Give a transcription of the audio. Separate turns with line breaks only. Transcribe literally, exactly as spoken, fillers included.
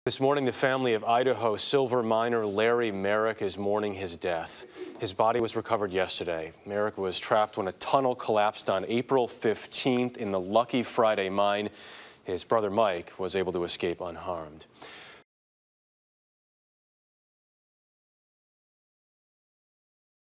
This morning, the family of Idaho silver miner Larry Marek is mourning his death. His body was recovered yesterday. Marek was trapped when a tunnel collapsed on April fifteenth in the Lucky Friday mine. His brother Mike was able to escape unharmed.